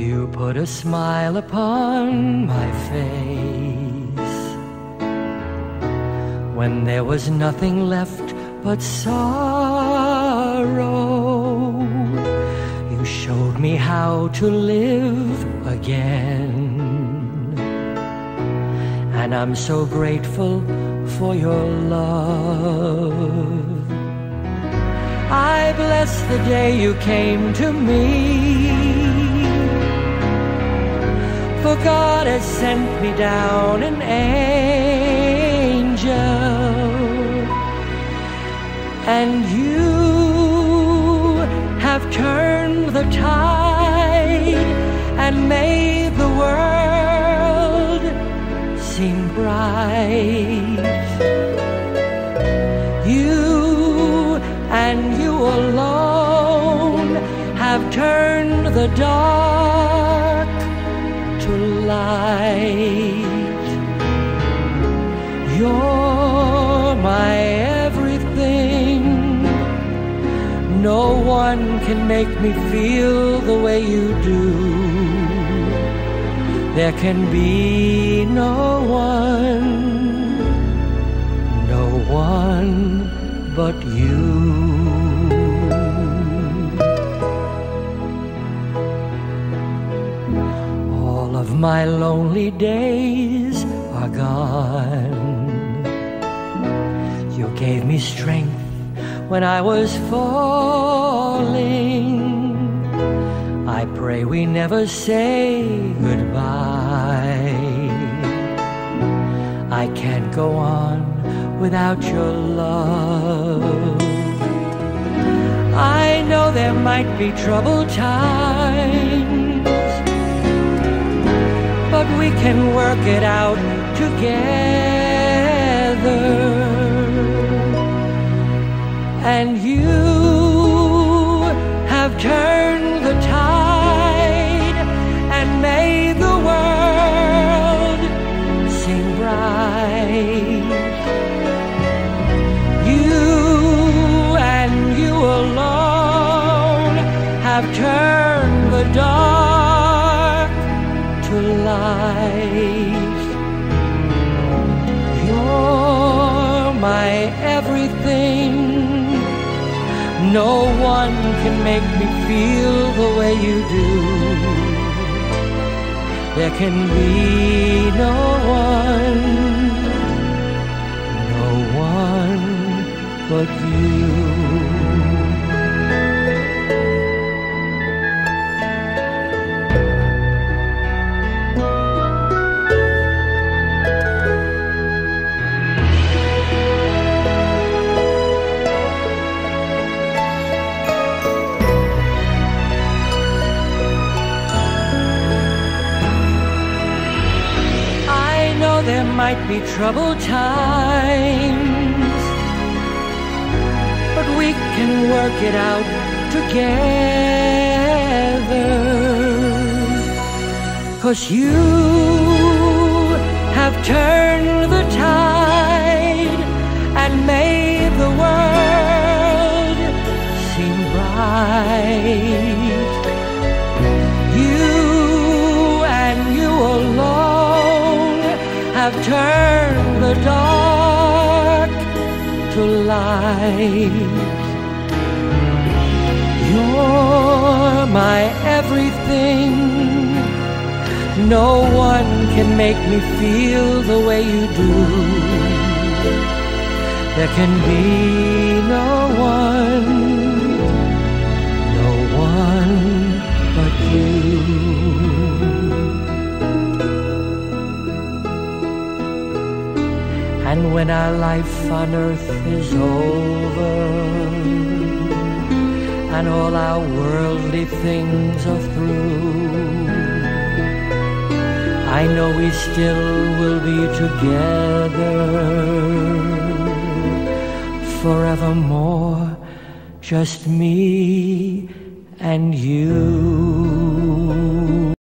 You put a smile upon my face when there was nothing left but sorrow. You showed me how to live again, and I'm so grateful for your love. I bless the day you came to me, for God has sent me down an angel, and you have turned the tide and made the world seem bright. You and you alone have turned the dark to light. You're my everything. No one can make me feel the way you do. There can be no one but you. All of my lonely days are gone. You gave me strength when I was falling. I pray we never say goodbye. I can't go on without your love. I know there might be troubled times, but we can work it out together. And you have turned the tide and made the world seem bright. You and you alone have turned the dark to light. You're my everything. No one can make me feel the way you do. There can be no one but you. There might be troubled times, but we can work it out together. 'Cause you have turned the tide and made the world seem bright. You and you alone have turned the dark to light. You're my everything. No one can make me feel the way you do. There can be no one but you. And when our life on earth is over, and all our worldly things are through, I know we still will be together forevermore, just me and you.